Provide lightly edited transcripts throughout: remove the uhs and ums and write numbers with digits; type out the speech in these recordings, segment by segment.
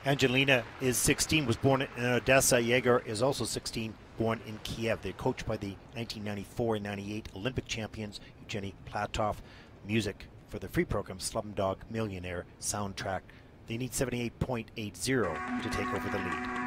Angelina is 16, was born in Odessa. Yegor is also 16, born in Kiev. They're coached by the 1994 and 98 Olympic champions, Evgeny Platov. Music for the free program, Slumdog Millionaire soundtrack. They need 78.80 to take over the lead.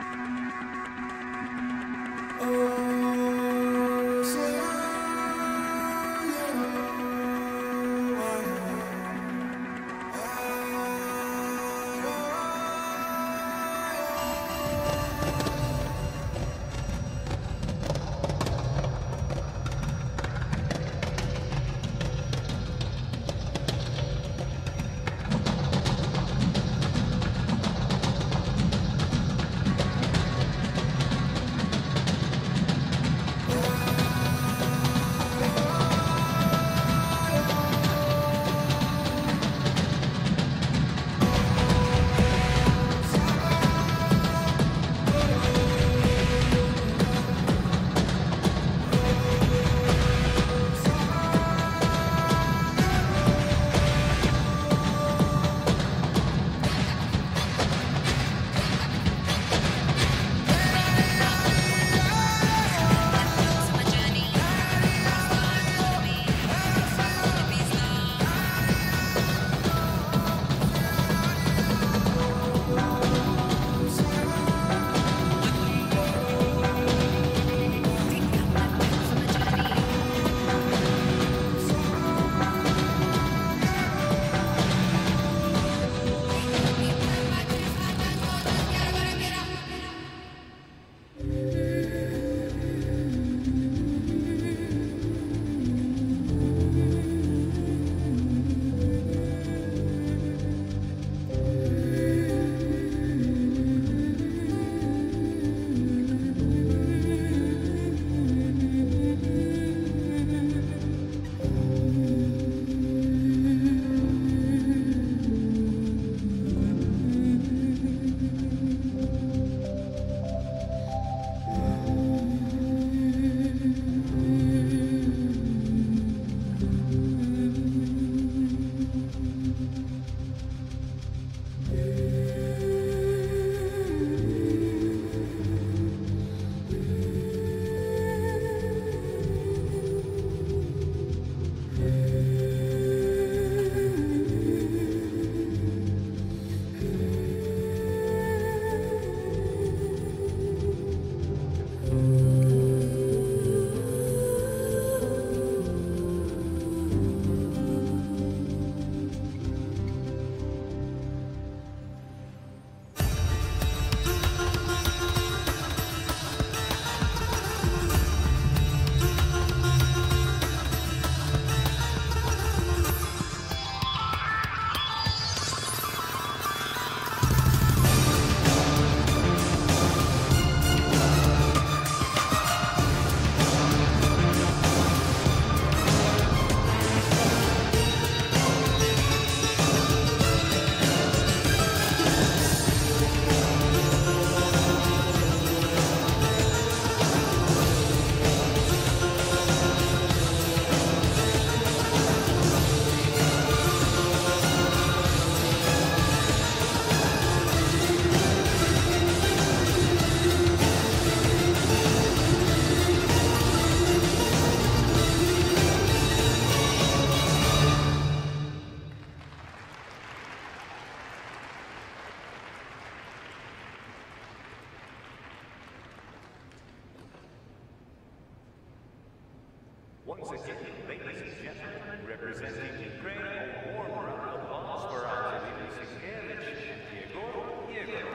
Once again, ladies and gentlemen, representing Ukraine, a warm round of applause for Angelina, SINKEVYCH, and Yegorov.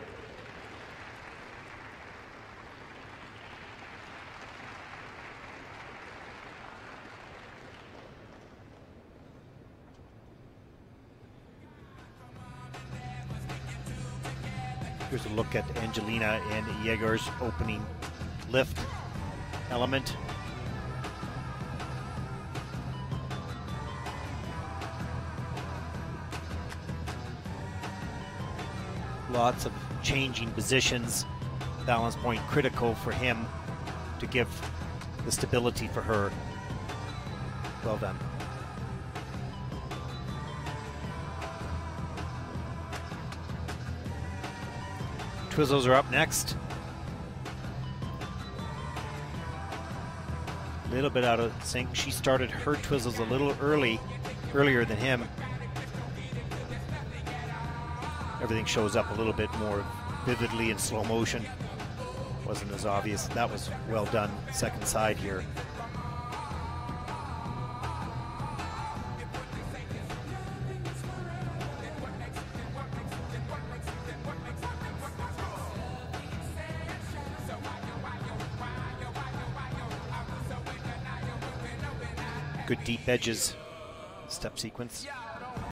Here's a look at Angelina and Yegor's opening lift element. Lots of changing positions. Balance point critical for him to give the stability for her. Well done. Twizzles are up next. A little bit out of sync. She started her twizzles a little earlier than him. Everything shows up a little bit more vividly in slow motion. Wasn't as obvious. That was well done. Second side here. Good deep edges, step sequence.